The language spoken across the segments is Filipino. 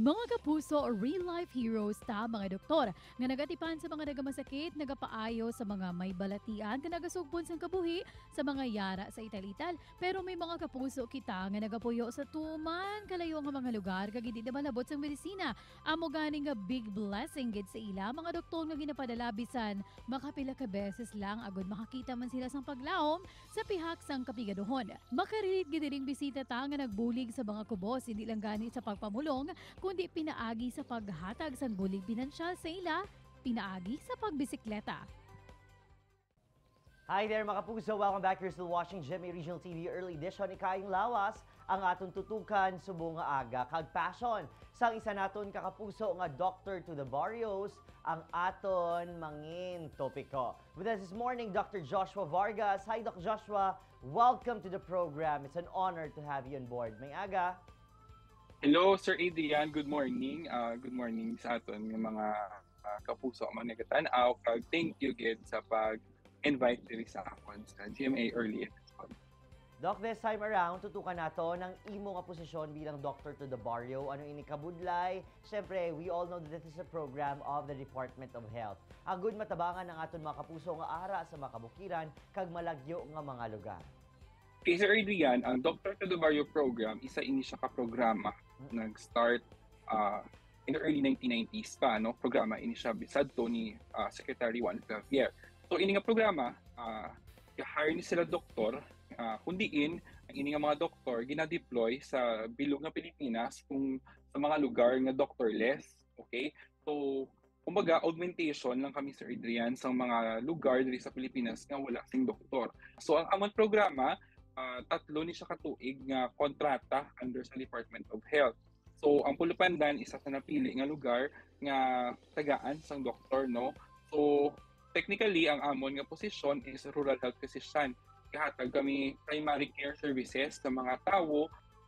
Mga kapuso, real-life heroes ta mga doktor nga nagatipan sa mga nagamasakit, nagapaayo sa mga may balatian, nga nagasugbon sang kabuhi sa mga yara sa ital-ital. Pero may mga kapuso kita nga nagapuyo sa tuman kalayo nga mga lugar kag hindi na malabot sang medisina. Amo gani nga big blessing gid sa ila mga doktor nga ginapadala bisan makapila ka beses lang agud makakita man sila sang paglaom sa pihak sang kapigaduhon. Makarilit gid ring bisita ta nga nagbulig sa mga kubos hindi lang gani sa pagpamulong kundi pinaagi sa paghatag sang bulig pinansyal sa ila, pinaagi sa pagbisikleta. Hi there mga kapuso! Welcome back. You're still watching GMA Regional TV Early Edition. Ikayong lawas ang aton tutukan subo nga aga kag passion. Sang isa naton kakapuso nga Doctor to the Barrios ang aton mangin topiko. With us this morning, Dr. Joshua Vargas. Hi Doc Joshua, welcome to the program. It's an honor to have you on board. May aga. Hello, Sir Adrian. Good morning. Good morning sa aton ng mga kapuso mga nagatanaw. Thank you gid sa pag-invite diri sa akon sa GMA Early Episode. Doc, this time around, tutukan nato ng imo nga posisyon bilang Doctor to the Barrio. Ano ini kabudlay? Siyempre, we all know that this is a program of the Department of Health. Agud matabangan ang aton mga kapuso nga ara sa mga kabukiran kag malagyo nga mga lugar. Kay Sir Adrian, ang Doctor to the Barrio program, isa ini siya ka-programa. Nag-start in the early 1990s pa, no? Programa ini siya bisadto ni Secretary Juan Clavier. So ini nga programa, i-hire ni sila doktor, kundiin ang ini nga mga doktor gina-deploy sa bilog nga Pilipinas kung sa mga lugar nga doctorless, okay? So kumbaga augmentation lang kami Sir Adrian sa mga lugar diri sa Pilipinas nga wala sing doktor. So ang amon programa tatlo ni siya katuig nga kontrata under sa Department of Health. So ang Pulupandan isa sa napili nga lugar nga tagaan sang doktor, no. So technically ang amon nga posisyon is rural health physician. Kahatag kami primary care services sa mga tawo.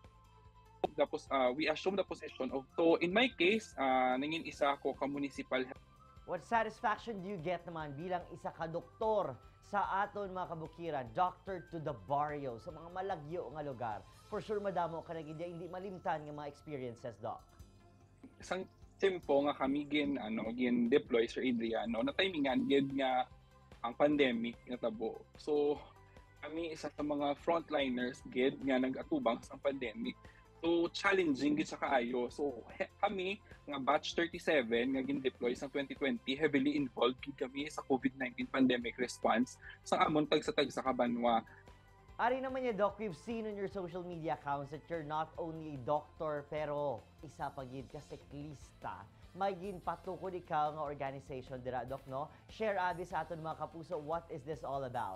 Tapos we assume the position of, so in my case nangin isa ko ka municipal health. What satisfaction do you get naman bilang isa ka doktor sa aton mga kabukiran, Doctor to the Barrio, sa mga malagyo nga lugar? For sure, madamo ka na hindi malimtan nga mga experiences, Doc. Isang tempo nga kami gin deploy Sir Adrian, no, na timingan gid nga ang pandemic natabo. So kami isa sa mga frontliners gid nga nag-atubang sa pandemic. So challenging gid sa kaayo. So kami nga batch 37 nga gin-deploy sa 2020, heavily involved gid kami sa COVID-19 pandemic response sa amon tagsa Kabanwa. Ari naman niya, Doc, we've seen on your social media accounts that you're not only a doctor pero isa pa gid ka siklista. May ginpatukod ikaw nga organization dira, Doc, no? Share abi sa aton mga kapuso, what is this all about?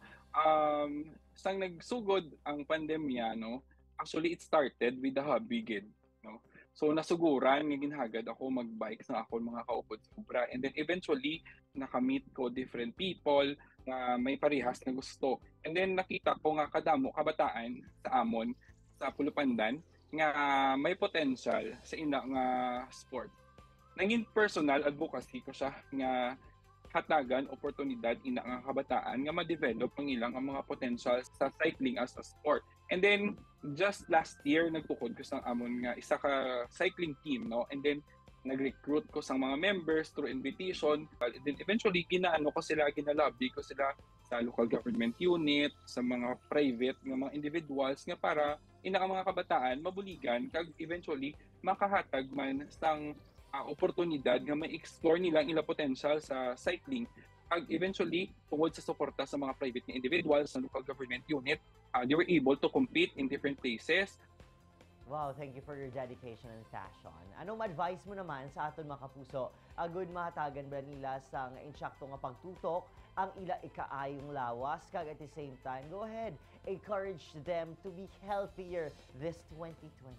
Sang nagsugod ang pandemya, no, actually it started with the hobby gid, no. So nasuguran nga ginhagad ako magbike sa akon mga kaupod sobra, and then eventually nakamit ko different people na may parehas na gusto, and then nakita ko nga kadamo kabataan sa amon sa Pulupandan nga may potential sa ina nga sport. Nanging personal advocacy ko siya nga hatagan oportunidad ina nga kabataan nga ma-develop ang ilang ang mga potential sa cycling as a sport. And then just last year nagtukod ko sa amon nga isa ka cycling team, no, and then nag-recruit ko sa mga members through invitation, and then eventually ginalobby ko sila sa local government unit, sa mga private nga mga individuals nga para ina nga mga kabataan mabuligan kag eventually makahatag man sang oportunidad nga ma-explore nila ang ilang potential sa cycling. Ag eventually, tungod sa suporta sa mga private na individuals sa local government unit, they were able to compete in different places. Wow, thank you for your dedication and passion. Anong advice mo naman sa aton mga kapuso? Agud mahatagan ba nila sa insyakto nga pagtutok ang ila ikaayong lawas kag at the same time, go ahead, encourage them to be healthier this 2023.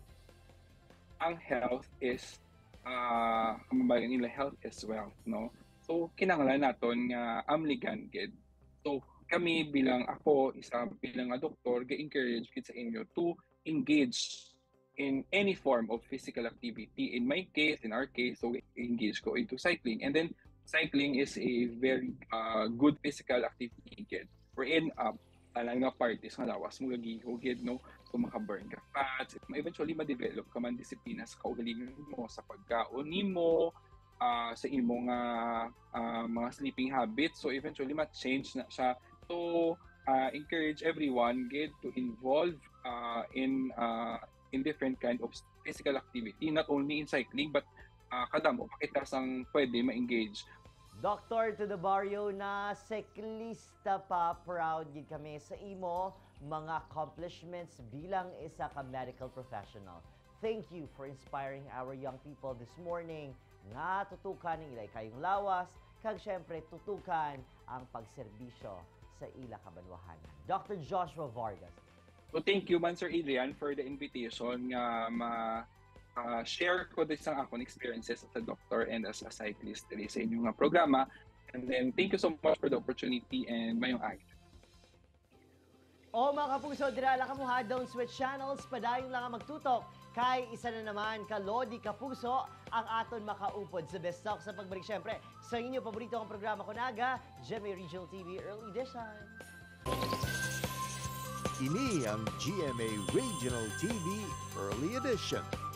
Ang health is kamabayan nila health as well, no? So kinahanglan naton nga amligan gid. So kami bilang ako bilang doktor ga-encourage gid sa inyo to engage in any form of physical activity. In our case, so engage ko into cycling, and then cycling is a very good physical activity gid. Wherein alang nga parties nga lawas mo gagihugid no, so maka-burn ka fats, eventually ma-develop ka man disiplina sa kaugalingon mo sa pagkaon nimo, sa imong mga sleeping habits, so eventually ma-change na siya. So encourage everyone get to involve in different kind of physical activity, not only in cycling but kadamo makita sang pwede ma-engage. Dr. to the Barrio na siklista pa, proud gid kami sa imo mga accomplishments bilang isa ka medical professional. Thank you for inspiring our young people this morning nga tutukan ng ilay kayong lawas kag syempre tutukan ang pagserbisyo sa ila kabanwahanan. Dr. Joshua Vargas. So thank you man Sir Adrian for the invitation nga share ko din sa akong experiences as a doctor and as a cyclist diri sa inyong programa. And then thank you so much for the opportunity and mayong aga. O mga kapuso, dirala ka mo ha, don't switch channels, padayon lang ang magtutok. Kay isa na naman, Kalodi Kapuso, ang aton makaupod sa Best Talk sa pagbalik syempre sa inyo paborito ang programa ko naga, GMA Regional TV Early Edition. Ini ang GMA Regional TV Early Edition.